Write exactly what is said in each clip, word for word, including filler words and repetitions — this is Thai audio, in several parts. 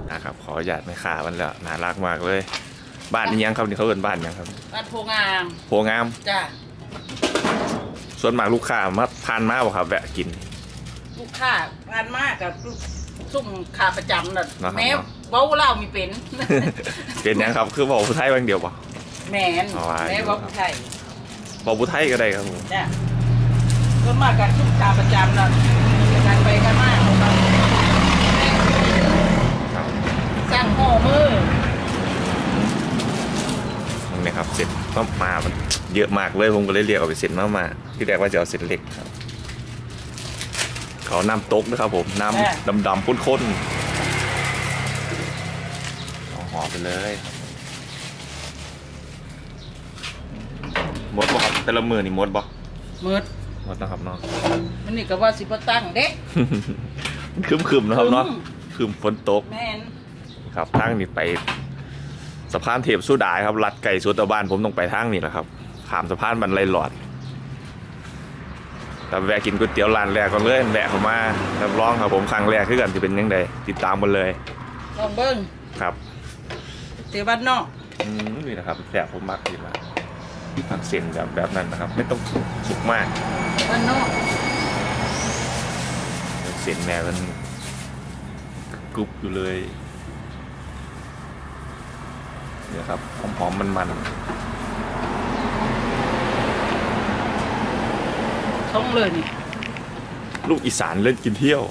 นะครับขออนุญาตไม่ขามันแล้วน่ารักมากเลยบ้านนี้ยังครับนี่เขาเอิ้นบ้านยังครับบ้านโพงามโพงามจ้ะส่วนมากลูกค้ามาทานมากบ่ครับแวะกินลูกค้าทานมากกับซุ่มขาประจำน่ะแม้เว้าเล่ามีเป็นเป็นยังครับคือบอกผู้ไทยบางเดียวป่ะแม่นแม้ว่าผู้ไทยบอกผู้ไทยก็ได้ครับผมจ้ะส่วนมากกับซุ่มขาประจำน่ะการไปกันมากสร้างห่อมือนี่ครับเสร็จก็มามันเยอะมากเลยผมก็เลยเรียกเอาไปเสร็จมามาที่แรกว่าจะเอาเสร็จเล็กครับเขาน้ำตกนะครับผมน้ำดำๆข้นๆเอาห่อไปเลยมดบ่ครับแต่ละมือนี่มดบ่มืดมดนะครับเนาะมันนี่ก็ว่าสิบตั้งเด็กมันคืมๆนะครับเนาะคืมฝนตกแม่นครับทางนี้ไปสะพานเทพสุดาครับลัดไก่สุดตะบ้านผมต้องไปทางนี้แหละครับข้ามสะพานบันไลหลอดแต่แวะกินก๋วยเตี๋ยวร้านแรกก็เลยแวะเข้ามารับรองครับผมครั้งแรกคือกันจะเป็นยังไงติดตามกันเลยลองเบิ้งครับเตี๋ยวบ้านนอกอืมนี่นะครับแซ่บผมมักดีมากผักเส้นแบบแบบนั้นนะครับไม่ต้องสุกมากบ้านนอกเส้นแม่มันกรุบอยู่เลยเนี่ยครับหอมๆมันๆท้องเลยนี่ลูกอีสานเล่นกินเที่ยว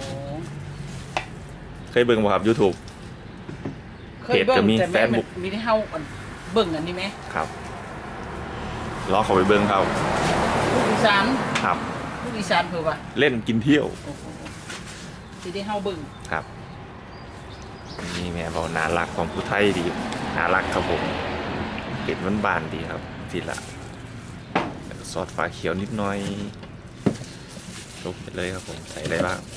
เคยเบิ่งบ่ครับ ยูทูบ เพจก็มีแฟนบุ๊กมีที่เฮาเบิ่งอันนี้ไหมครับลองเข้าไปเบิ่งเขาลูกอีสานครับลูกอีสานเผื่อว่าเล่นกินเที่ยวที่ที่เฮาเบิ่งครับนี่แม่บอกน่ารักของผู้ไทยดีน่ารักครับผมเห็ดมันบานดีครับทีละซอสฟ้าเขียวนิดหน่อยลงไปเลยครับผมใส่อะไรบ้าง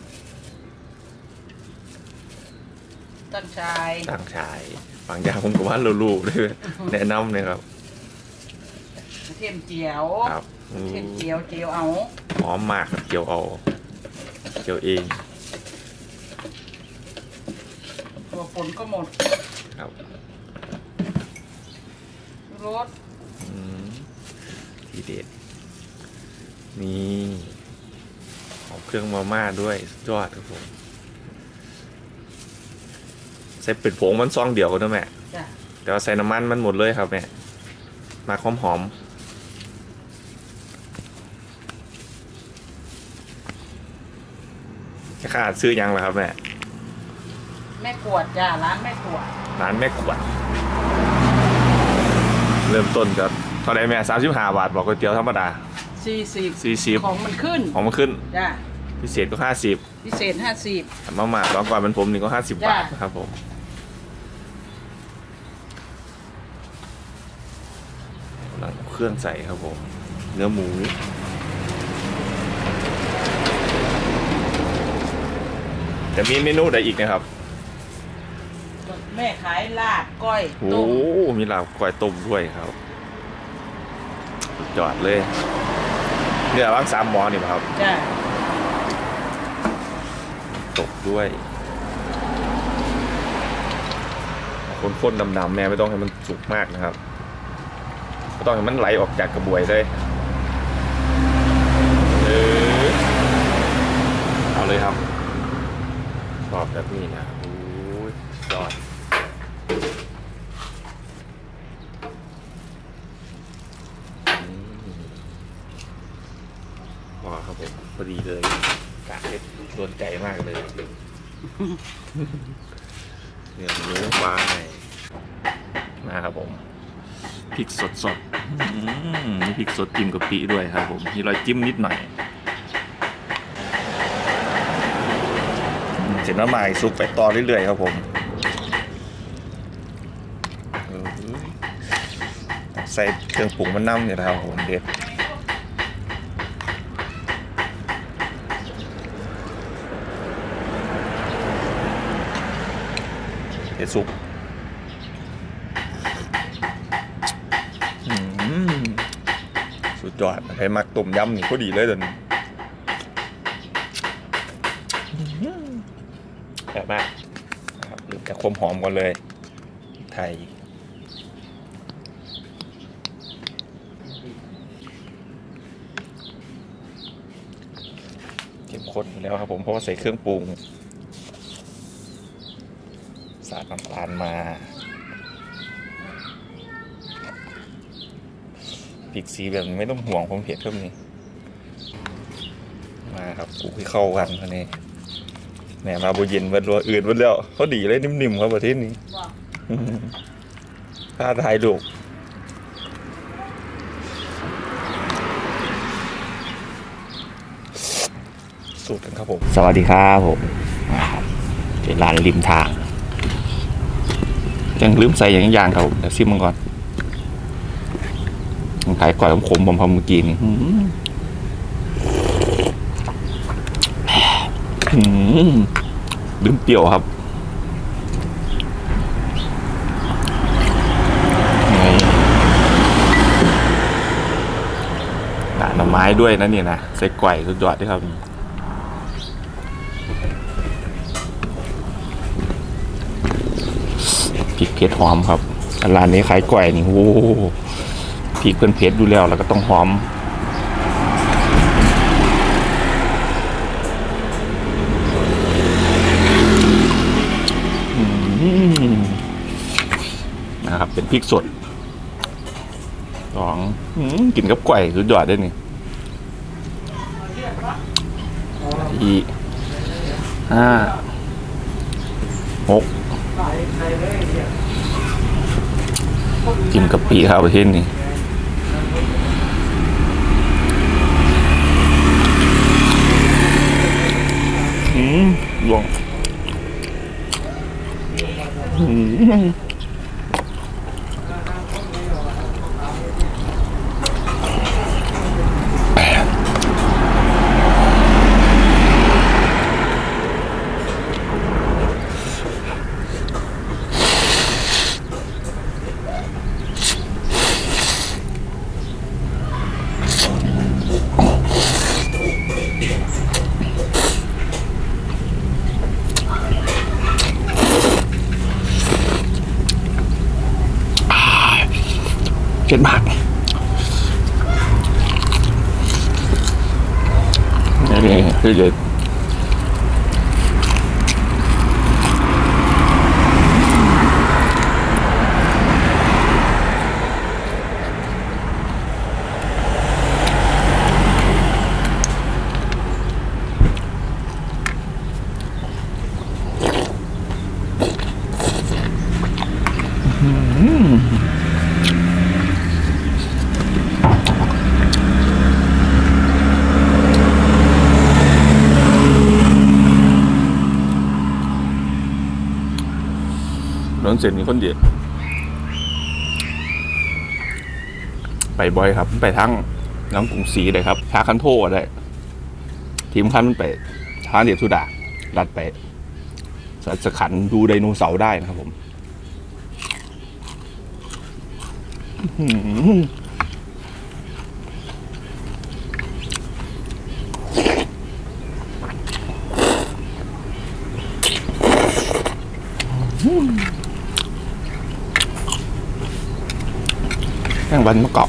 ตั้งชายตั้งชายบางอย่างผมก็ว่าลูกๆด้วยแนะนำเลยครับเทียมเจียวครับเทียมเจียวเจียวเอาหอมมากครับเจียวเอาเจียวเองตัวฝนก็หมดครับรสทีเด็ดนี่หอมเครื่องมาม่าด้วยยอดครับผมใส่เป็นผงมันซองเดียวกันนะแม่แต่ว่าใส่น้ำมันมันหมดเลยครับแม่มาหอมหอมจะขาดซื้อยังล่ะครับแม่แม่ขวดจ้าร้านแม่ขวดร้านแม่ขวดเริ่มต้นกับเท่าไรแม่สามสิบห้าบาทบอกก๋วยเตี๋ยวธรรมดาสี่สิบสี่สิบของมันขึ้นของมันขึ้นจ้าพิเศษก็ห้าสิบพิเศษห้าสิบมาม่าตอนก่อนเป็นผมนี่ก็ห้าสิบบาทนะครับผมหลังเครื่องใส่ครับผมเนื้อหมูจะมีเมนูใดอีกนะครับแม่ขายลาบก้อยต้มโอ้มีลาบก้อยต้มด้วยครับจอดเลยเนื้อว่างสามหมอนี่ครับจ้าตกด้วยข้นๆดำๆแม่ไม่ต้องให้มันสุกมากนะครับไม่ต้องให้มันไหลออกจากกระบวยเลยเออเอาเลยครับชอบแบบนี้นะโอ้ยยอดว้าวครับผมพอดีเลยกะเล็ดโดนใจมากเลยเนื้อหมูบายนะครับผมพริกสดสดมีพริกสดจิ้มกะปิด้วยครับผมมีรอยจิ้มนิดหน่อยเสร็จแล้วมาซุปไปต่อเรื่อยๆครับผมใส่เครื่องปรุงมันน้ำเนี่ยนะครับผมเด็ดเด็ดซุปสุดยอดใครมักต้มยำนี่ก็ดีเลยตอนนี้แบบมากนะครับเริ่มจากความหอมก่อนเลยไทยเข้มข้นอยู่แล้วครับผมเพราะว่าใส่เครื่องปรุงสาดน้ำตาลมาพริกสีแบบไม่ต้องห่วงความเผ็ดเท่านี้มาครับกูให้เข้ากันท่านี้แหนมาโบเย็นวันรัวอื่นวันแล้วเขาดีเลยนิ่มๆครับประเทศนี้ถ้าทายดูสูตรกันครับผมสวัสดีครับผมเป็นร้านริมทางยังลืมใส่อย่างอย่างครับเดี๋ยวซิมมันก่อนขายก่อยขมๆผมพอเมื่อกี้นี่ลืมเปรี้ยวครับหน่อไม้ด้วยนะเนี่ยนะใส่ก่อยสุดยอดด้วยครับพริกเผ็ดหอมครับร้านนี้ขายก่อยนี่โอ้พริกเพิ่นเผ็ดดูแล้วแล้วก็ต้องหอมนะครับเป็นพริกสดสองกินกับก่อยสุดยอดได้นี่อีห้าหกกินกะปิครับประเทศนี้อืมลองอืมเผ็ดมากนี่คือเด็ดน้องเซนนี่คนเดียวไปบ่อยครับไปทั้งน้ำกรุงศรีเลยครับทาคันโทได้ทีมคันมันไปทางเดียดสุดาลัดไปสัตว์ขันดูไดโนเสาร์ได้นะครับผมแป้งบันมะกอก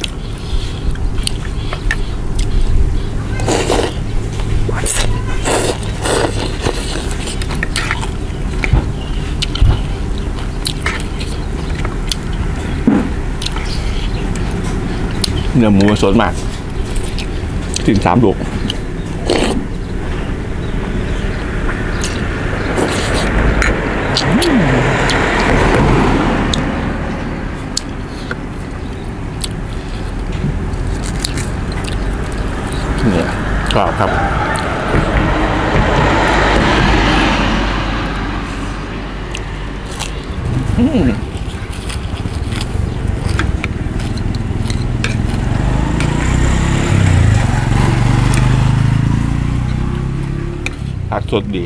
เนื้อหมูสดมากถึงสามลูกเนี่ยกรอบครับอืมผักสดดี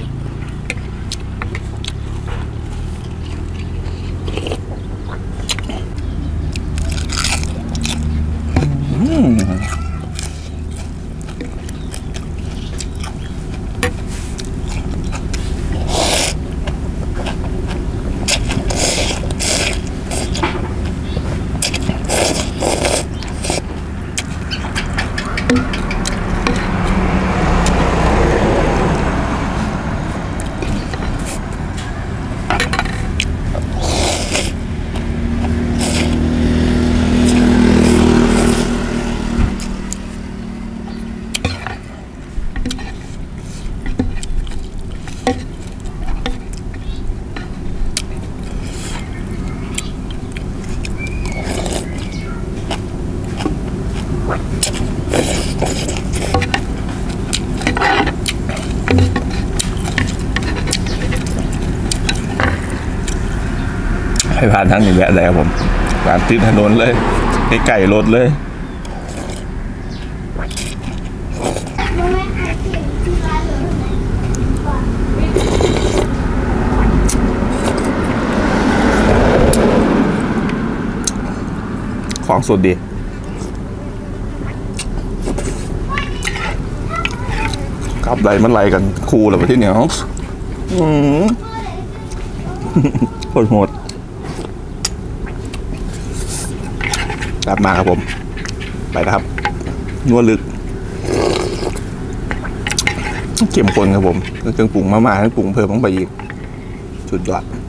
ให้ผ่านทางนี้แวะได้ครับผมผ่านติดถนนเลยใกล้ๆรถเลยของสดดีกับใดมันไหลกันคู่แล้วไปที่เหนียวอืมโคตรโหดกลับมาครับผมไปนะครับนัวลึกเข้มข้นครับผมเครื่องปรุงมาๆทั้งปรุงเพิ่มลงไปอีกสุดยอด